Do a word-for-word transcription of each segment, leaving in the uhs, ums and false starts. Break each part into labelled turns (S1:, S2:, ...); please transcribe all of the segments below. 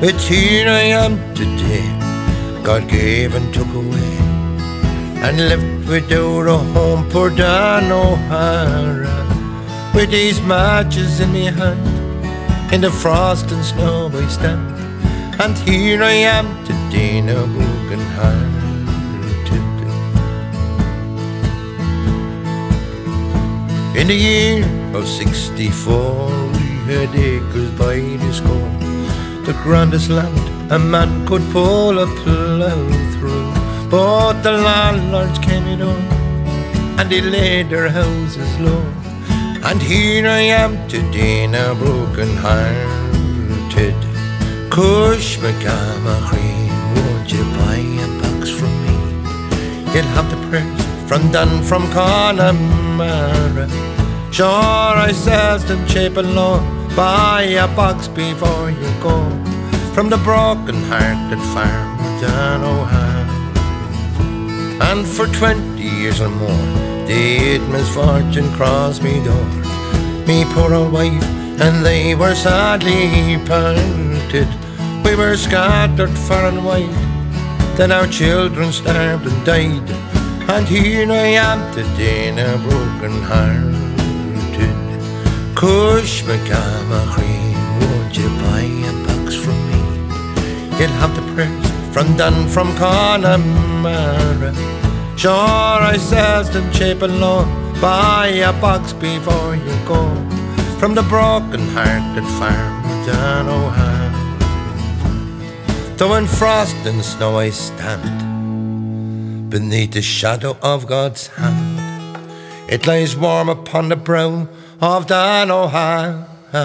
S1: It's here I am today, God gave and took away, and left without a home poor Dan O Hara, with these matches in me hand. In the frost and snow I stand, and here I am today, now broken hearted. In the year of sixty-four, we had acres by the score, the grandest land a man could pull a plough through. But the landlords came in on, and they laid their houses low, and here I am today, now broken hearted. Cush McGamachry, won't you buy a box from me? You'll have the prayers from Dan from Connemara. Sure, I says them cheap and low, buy a box before you go, from the broken-hearted farmer Dan O Hara. And for twenty years or more, did misfortune cross me door, me poor old wife and they were sadly parted. We were scattered far and wide, then our children starved and died, and here I am today, now broken hearted. Cush McGamachry, won't you buy a box from me? You'll have the prayers from Dan from Connemara. Sure, I says them cheap and low, buy a box before you go, from the broken-hearted farmer Dan O Hara. Though in frost and snow I stand, beneath the shadow of God's hand, it lies warm upon the brow of Dan O Hara.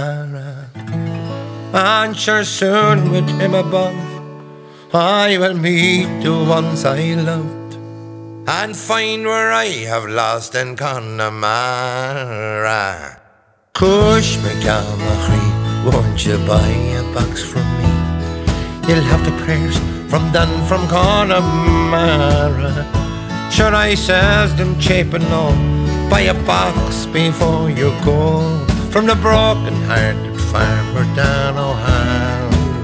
S1: And sure soon with him above, I will meet the ones I loved, and find where I have lost in Connemara. Cush McGamachry, won't you buy a box from me? You'll have the prayers from Dan from Connemara. Sure, I says them cheap and low, buy a box before you go, from the broken-hearted farmer Dan O Hara.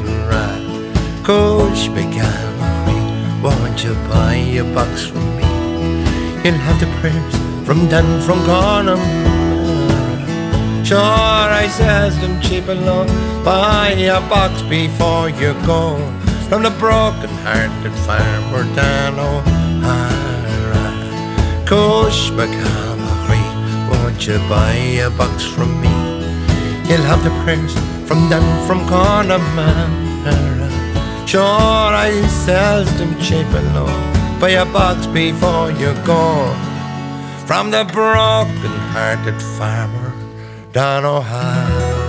S1: Cush McGamachry, won't you buy a box from me? You'll have the prayers from Dan from Connemara. Sure, I says them cheap and low, buy a box before you go, from the broken-hearted farmer Dan O Hara. Cush McGamachry, won't you buy a box from me? You'll have the prayers from Dan from Connemara. Sure, I says them cheap and low, buy a box before you go, from the broken-hearted farmer Dan O Hara.